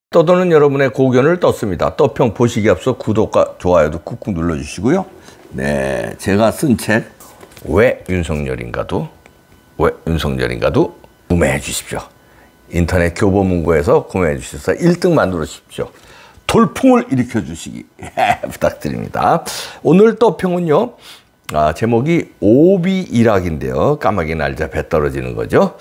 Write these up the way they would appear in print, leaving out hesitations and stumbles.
떠도는 여러분의 고견을 떴습니다. 떠평 보시기 앞서 구독과 좋아요도 꾹꾹 눌러주시고요. 네, 제가 쓴 책 왜 윤석열인가도 구매해 주십시오. 인터넷 교보문고에서 구매해 주셔서 1등 만들어 주십시오. 돌풍을 일으켜 주시기 부탁드립니다. 오늘 떠평은요, 제목이 오비일학인데요. 까마귀 날자 배 떨어지는 거죠.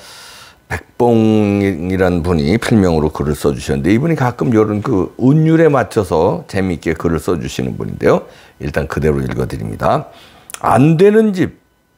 백봉이라는 분이 필명으로 글을 써주셨는데, 이분이 가끔 이런 그 운율에 맞춰서 재미있게 글을 써주시는 분인데요. 일단 그대로 읽어드립니다. 안 되는 집,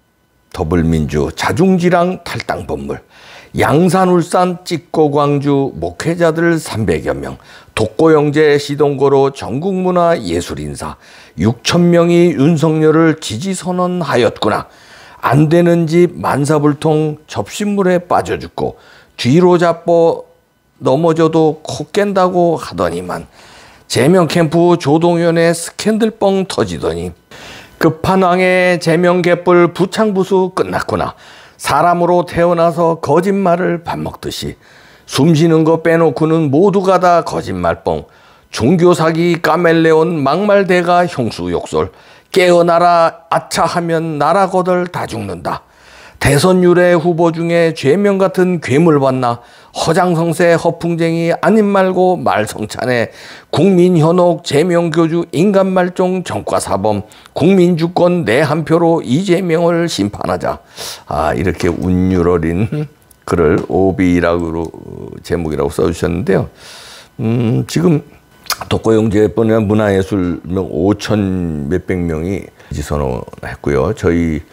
더블민주, 자중지랑 탈당법물, 양산, 울산, 찍고 광주, 목회자들 300여 명, 독고영재, 시동거로 전국문화예술인사 6,000명이 윤석열을 지지선언하였구나. 안 되는 집, 만사불통, 접신물에 빠져 죽고 뒤로 잡고 넘어져도 코 깬다고 하더니만 제명캠프 조동현의 스캔들뻥 터지더니 끝판왕의 제명개뿔 부창부수 끝났구나. 사람으로 태어나서 거짓말을 밥 먹듯이 숨쉬는 거 빼놓고는 모두가 다 거짓말뻥. 종교사기 까멜레온 막말대가 형수욕설. 깨어나라 아차하면 나라 거덜 다 죽는다. 대선 유례 후보 중에 죄명 같은 괴물 봤나. 허장성세 허풍쟁이 아님 말고 말성찬에 국민현혹 제명교주 인간말종 정과사범 국민주권 내 한 표로 이재명을 심판하자. 이렇게 운율 어린 글을 오비라고 제목이라고 써주셨는데요. 지금 독고영재뿐만 문화예술명 5천 몇백 명이 지지선언했고요. 저희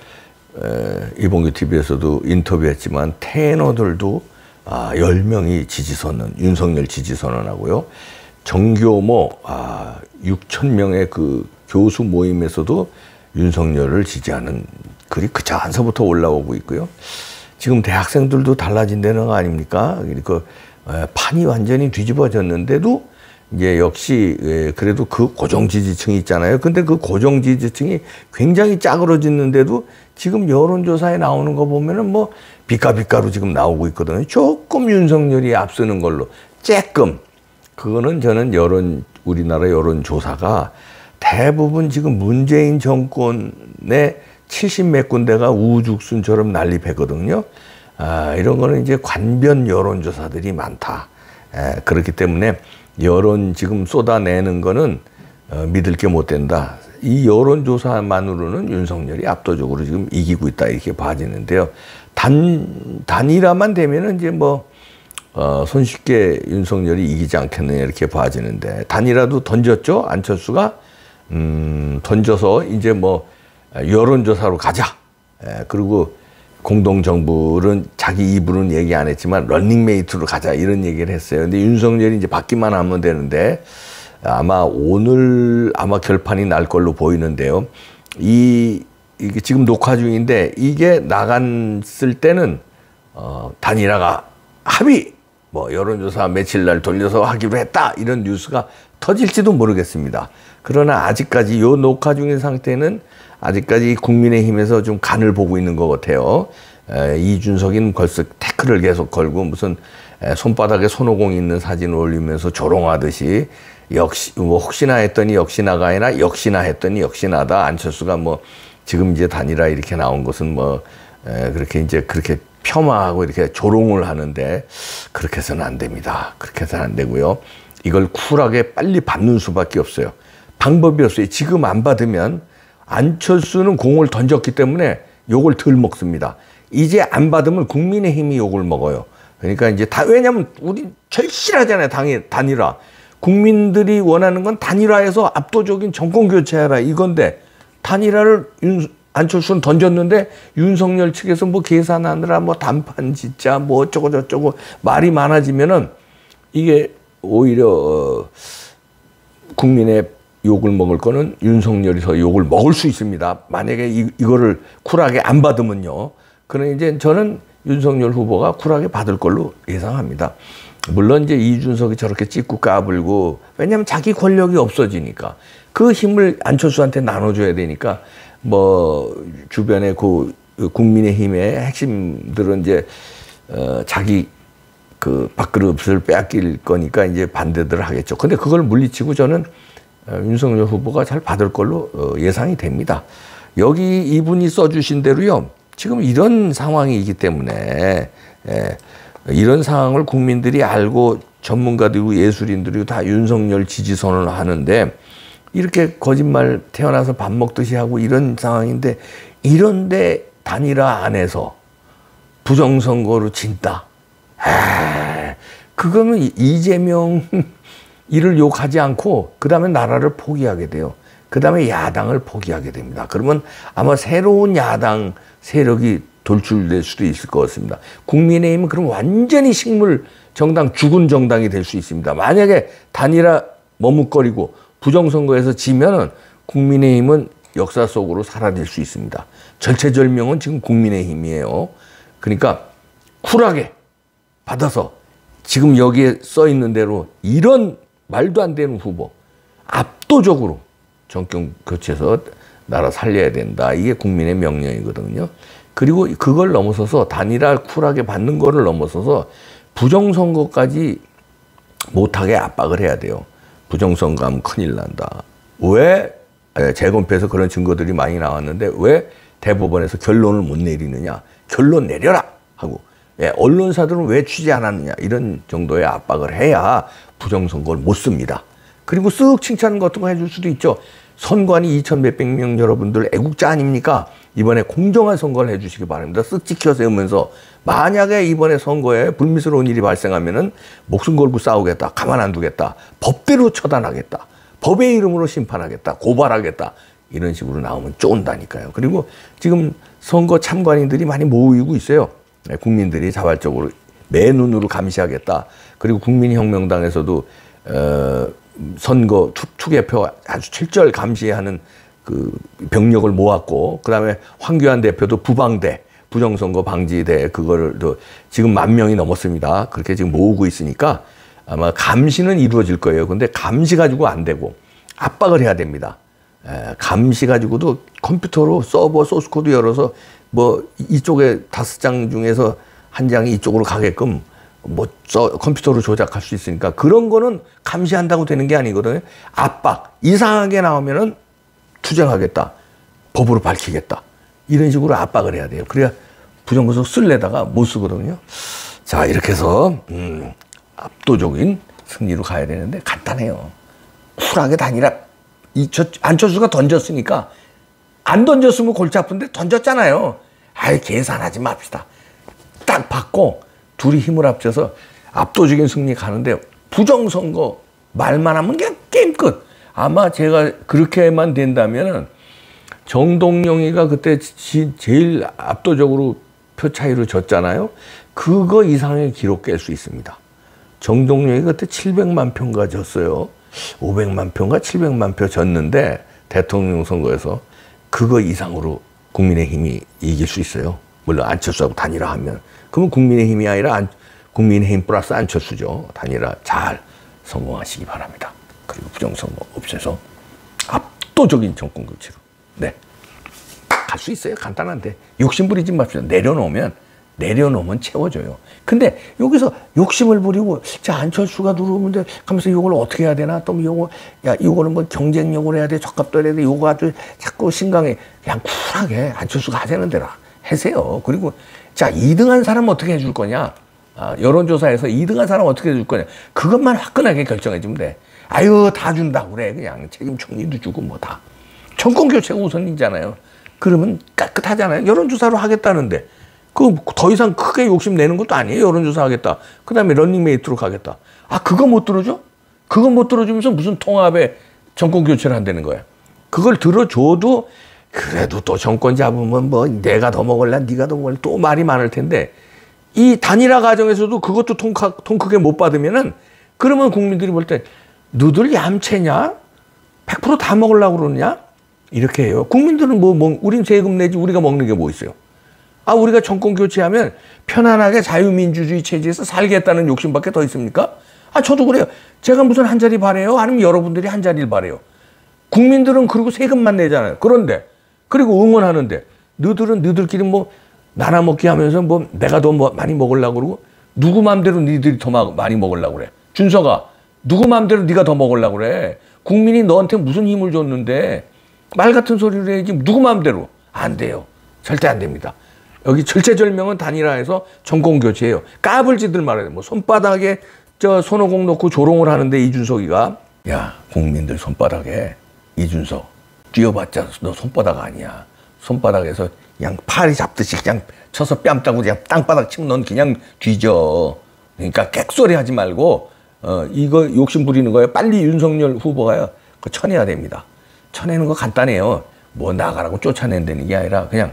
이봉규 TV에서도 인터뷰했지만 테너들도 10명이 지지선언, 윤석열 지지선언하고요. 정교모 6천 명의 그 교수 모임에서도 윤석열을 지지하는 글이 그저 한서부터 올라오고 있고요. 지금 대학생들도 달라진다는 거 아닙니까? 그러니까 판이 완전히 뒤집어졌는데도 이제 역시 그래도 그 고정 지지층이 있잖아요. 근데 그 고정 지지층이 굉장히 짜그러졌는데도 지금 여론조사에 나오는 거 보면은 뭐 비까비까로 지금 나오고 있거든요. 조금 윤석열이 앞서는 걸로 쬐끔. 그거는 저는 우리나라 여론조사가 대부분 지금 문재인 정권의 70몇 군데가 우죽순처럼 난립했거든요. 이런 거는 이제 관변 여론조사들이 많다. 그렇기 때문에 여론 지금 쏟아내는 거는 믿을 게 못 된다. 이 여론조사만으로는 윤석열이 압도적으로 지금 이기고 있다 이렇게 봐지는데요. 단일화만 되면은 이제 뭐 손쉽게 윤석열이 이기지 않겠느냐 이렇게 봐지는데, 단일화도 던졌죠. 안철수가 던져서 이제 뭐 여론조사로 가자. 그리고 공동정부는 자기 입으로는 얘기 안 했지만 런닝메이트로 가자 이런 얘기를 했어요. 근데 윤석열이 이제 받기만 하면 되는데 오늘 결판이 날 걸로 보이는데요. 이게 지금 녹화 중인데 이게 나갔을 때는 단일화가 합의 뭐 여론조사 며칠 날 돌려서 하기로 했다 이런 뉴스가 터질지도 모르겠습니다. 그러나 아직까지 요 녹화 중인 상태는 아직까지 국민의힘에서 좀 간을 보고 있는 것 같아요. 이준석이는 벌써 태클을 계속 걸고 무슨 손바닥에 손오공이 있는 사진을 올리면서 조롱하듯이 역시 뭐 혹시나 했더니 역시나가 아니라 역시나 했더니 역시나다. 안철수가 뭐 지금 이제 단일화 이렇게 나온 것은 뭐 그렇게 이제 그렇게 폄하하고 이렇게 조롱을 하는데 그렇게 해서는 안 됩니다. 그렇게 해서는 안 되고요. 이걸 쿨하게 빨리 받는 수밖에 없어요. 방법이 없어요. 지금 안 받으면 안철수는 공을 던졌기 때문에 욕을 덜 먹습니다. 이제 안 받으면 국민의힘이 욕을 먹어요. 그러니까 이제 왜냐면 우리 절실하잖아요. 단일화. 국민들이 원하는 건 단일화해서 압도적인 정권 교체하라 이건데, 단일화를 안철수는 던졌는데 윤석열 측에서 뭐 계산하느라 뭐 단판 짓자 뭐 어쩌고 저쩌고 말이 많아지면은 이게 오히려 국민의 욕을 먹을 거는 윤석열이 더 욕을 먹을 수 있습니다. 만약에 이거를 쿨하게 안 받으면요. 그러니 이제 저는 윤석열 후보가 쿨하게 받을 걸로 예상합니다. 물론 이제 이준석이 저렇게 찍고 까불고, 왜냐면 자기 권력이 없어지니까 그 힘을 안철수한테 나눠줘야 되니까 뭐 주변에 그 국민의힘의 핵심들은 이제 자기 그 밥그릇을 빼앗길 거니까 이제 반대들을 하겠죠. 근데 그걸 물리치고 저는 윤석열 후보가 잘 받을 걸로 예상이 됩니다. 여기 이분이 써주신 대로요. 지금 이런 상황이기 때문에 이런 상황을 국민들이 알고 전문가들이고 예술인들이고 다 윤석열 지지 선언을 하는데 이렇게 거짓말 태어나서 밥 먹듯이 하고 이런 상황인데 이런데 단일화 안에서 부정선거로 진다. 그거는 이재명 이를 욕하지 않고 그 다음에 나라를 포기하게 돼요. 그 다음에 야당을 포기하게 됩니다. 그러면 아마 새로운 야당 세력이 돌출될 수도 있을 것 같습니다. 국민의힘은 그럼 완전히 식물 정당, 죽은 정당이 될 수 있습니다. 만약에 단일화 머뭇거리고 부정선거에서 지면은 국민의힘은 역사 속으로 사라질 수 있습니다. 절체절명은 지금 국민의힘이에요. 그러니까 쿨하게 받아서 지금 여기에 써 있는 대로 이런 말도 안 되는 후보 압도적으로 정권 교체해서 나라 살려야 된다. 이게 국민의 명령이거든요. 그리고 그걸 넘어서서 단일화 쿨하게 받는 거를 넘어서서 부정선거까지 못하게 압박을 해야 돼요. 부정선거 하면 큰일 난다. 왜 재검표에서 그런 증거들이 많이 나왔는데 왜 대법원에서 결론을 못 내리느냐. 결론 내려라 하고 언론사들은 왜 취재 안 하느냐 이런 정도의 압박을 해야 부정선거를 못 씁니다. 그리고 쓱 칭찬 같은 거 해줄 수도 있죠. 선관위 2천 몇백 명 여러분들 애국자 아닙니까? 이번에 공정한 선거를 해주시기 바랍니다. 쓱 지켜 세우면서 만약에 이번에 선거에 불미스러운 일이 발생하면은 목숨 걸고 싸우겠다. 가만 안 두겠다. 법대로 처단하겠다. 법의 이름으로 심판하겠다. 고발하겠다. 이런 식으로 나오면 쫀다니까요. 그리고 지금 선거 참관인들이 많이 모이고 있어요. 국민들이 자발적으로 맨눈으로 감시하겠다. 그리고 국민혁명당에서도 선거 투개표 아주 철저히 감시하는 그 병력을 모았고, 그 다음에 황교안 대표도 부방대, 부정선거 방지대, 그거를 또 지금 10,000명이 넘었습니다. 그렇게 지금 모으고 있으니까 아마 감시는 이루어질 거예요. 근데 감시 가지고 안 되고 압박을 해야 됩니다. 감시 가지고도 컴퓨터로 서버 소스코드 열어서 뭐 이쪽에 5장 중에서 한 장이 이쪽으로 가게끔 뭐 컴퓨터로 조작할 수 있으니까 그런 거는 감시한다고 되는 게 아니거든요. 압박, 이상하게 나오면은 투쟁하겠다, 법으로 밝히겠다, 이런 식으로 압박을 해야 돼요. 그래야 부정선거 쓸래다가 못 쓰거든요. 자, 이렇게 해서 압도적인 승리로 가야 되는데 간단해요. 쿨하게 단일화. 안철수가 던졌으니까 안 던졌으면 골치 아픈데 던졌잖아요. 아이, 계산하지 맙시다. 딱 받고 둘이 힘을 합쳐서 압도적인 승리 가는데 부정선거 말만 하면 그냥 게임 끝. 아마 제가 그렇게만 된다면은 정동영이가 그때 제일 압도적으로 표 차이로 졌잖아요. 그거 이상의 기록 깰 수 있습니다. 정동영이 그때 700만 표인가 졌어요. 500만 표인가 700만 표 졌는데 대통령 선거에서 그거 이상으로 국민의힘이 이길 수 있어요. 물론 안철수하고 단일화하면. 그러면 국민의힘이 아니라 국민의힘 플러스 안철수죠. 단일화 잘 성공하시기 바랍니다. 그리고 부정선거 없애서 압도적인 정권 교체로. 네. 갈 수 있어요. 간단한데. 욕심 부리지 맙시다. 내려놓으면 채워져요. 근데 여기서 욕심을 부리고, 자, 안철수가 들어오면 돼. 하면서 이걸 어떻게 해야 되나? 또 이거는 뭐 경쟁력으로 해야 돼. 적합도 해야 돼. 요거 아주 자꾸 신강해. 그냥 쿨하게 안철수가 하자는 대로 하세요. 그리고, 자, 2등한 사람 어떻게 해줄 거냐? 여론조사에서 2등한 사람 어떻게 해줄 거냐? 그것만 화끈하게 결정해주면 돼. 아유, 다 준다고 그래. 그냥 책임 총리도 주고 뭐 다. 정권 교체가 우선이잖아요. 그러면 깨끗하잖아요. 여론조사로 하겠다는데. 그 더 이상 크게 욕심 내는 것도 아니에요. 여론조사 하겠다. 그 다음에 런닝메이트로 가겠다. 아, 그거 못 들어줘? 그거 못 들어주면서 무슨 통합에 정권 교체를 한다는 거야. 그걸 들어줘도 그래도 또 정권 잡으면 뭐 내가 더 먹을래, 네가 더 먹을래, 또 말이 많을 텐데, 이 단일화 과정에서도 그것도 통 크게 못 받으면은, 그러면 국민들이 볼 때 너들 얌체냐? 100% 다 먹으려고 그러느냐? 이렇게 해요. 국민들은 우린 세금 내지 우리가 먹는 게 뭐 있어요? 아, 우리가 정권 교체하면 편안하게 자유민주주의 체제에서 살겠다는 욕심밖에 더 있습니까? 아, 저도 그래요. 제가 무슨 한 자리 바래요? 아니면 여러분들이 한 자리를 바래요? 국민들은 그리고 세금만 내잖아요. 그런데, 그리고 응원하는데, 너들은 너들끼리 뭐 나눠 먹기 하면서 뭐 내가 더 많이 먹으려고 그러고, 누구 맘대로 니들이 더 많이 먹으려고 그래? 준서가 누구 맘대로 네가 더 먹으려고 그래? 국민이 너한테 무슨 힘을 줬는데 말 같은 소리를 해야지. 누구 맘대로. 안 돼요. 절대 안 됩니다. 여기 절체절명은 단일화해서 정권교체예요. 까불지들 말아요. 뭐 손바닥에 손오공 놓고 조롱을 하는데 이준석이가, 야, 국민들 손바닥에 이준석 뛰어봤자 너 손바닥 아니야. 손바닥에서 그냥 파리 잡듯이 그냥 쳐서 뺨 따고 그냥 땅바닥 치면 넌 그냥 뒤져. 그러니까 객소리 하지 말고 이거 욕심 부리는 거예요. 빨리 윤석열 후보가요, 그거 쳐내야 됩니다. 쳐내는 거 간단해요. 뭐 나가라고 쫓아낸다는 게 아니라 그냥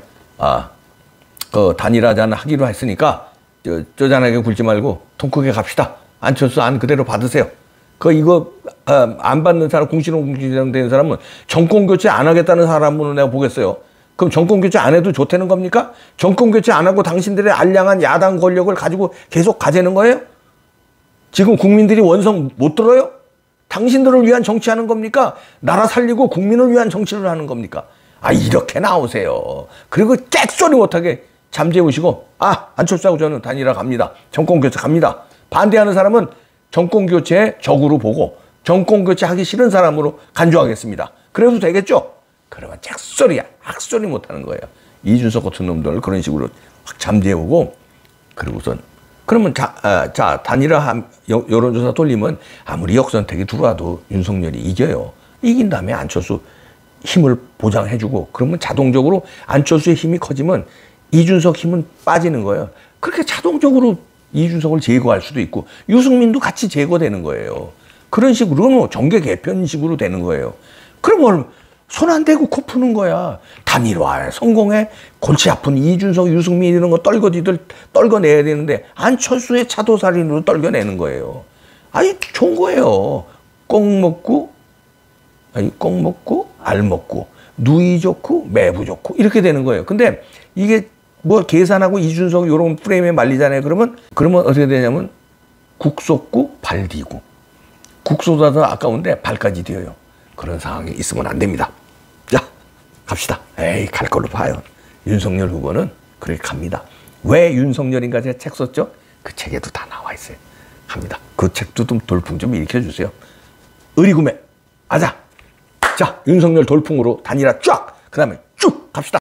그 단일화전 하기로 했으니까 쪼잔하게 굴지 말고 통 크게 갑시다. 안철수 안 그대로 받으세요. 이거 안 받는 사람, 공신호공지장 되는 사람은 정권 교체 안 하겠다는 사람으로 내가 보겠어요. 그럼 정권 교체 안 해도 좋다는 겁니까? 정권 교체 안 하고 당신들의 알량한 야당 권력을 가지고 계속 가재는 거예요? 지금 국민들이 원성 못 들어요? 당신들을 위한 정치하는 겁니까? 나라 살리고 국민을 위한 정치를 하는 겁니까? 이렇게 나오세요. 그리고 객소리 못하게 잠재우시고, 안철수하고 저는 단일화 갑니다. 정권 교체 갑니다. 반대하는 사람은 정권 교체의 적으로 보고 정권 교체 하기 싫은 사람으로 간주하겠습니다. 그래도 되겠죠? 그러면 잭소리야. 학소리 못하는 거예요. 이준석 같은 놈들 그런 식으로 확 잠재우고, 그리고선 그러면 단일화 여론조사 돌리면 아무리 역선택이 들어와도 윤석열이 이겨요. 이긴 다음에 안철수 힘을 보장해주고, 그러면 자동적으로 안철수의 힘이 커지면 이준석 힘은 빠지는 거예요. 그렇게 자동적으로 이준석을 제거할 수도 있고 유승민도 같이 제거되는 거예요. 그런 식으로 정계 개편식으로 되는 거예요. 그러면 손 안 대고 코 푸는 거야. 단일화에 성공해 골치 아픈 이준석, 유승민 이런 거 떨궈내야 되는데 안철수의 차도살인으로 떨겨내는 거예요. 좋은 거예요. 꼭 먹고 알 먹고 누이 좋고 매부 좋고 이렇게 되는 거예요. 근데 이게 뭐 계산하고 이준석 이런 프레임에 말리잖아요. 그러면 어떻게 되냐면 국 쏟고 발 디고, 국 쏟아도 아까운데 발까지 디어요. 그런 상황이 있으면 안 됩니다. 자, 갑시다. 갈 걸로 봐요. 윤석열 후보는 그렇게 갑니다. 왜 윤석열인가 제가 책 썼죠? 그 책에도 다 나와 있어요. 갑니다. 그 책도 좀 돌풍 좀 일으켜주세요. 의리구매 하자. 자, 윤석열 돌풍으로 단일화 쫙, 그 다음에 쭉 갑시다.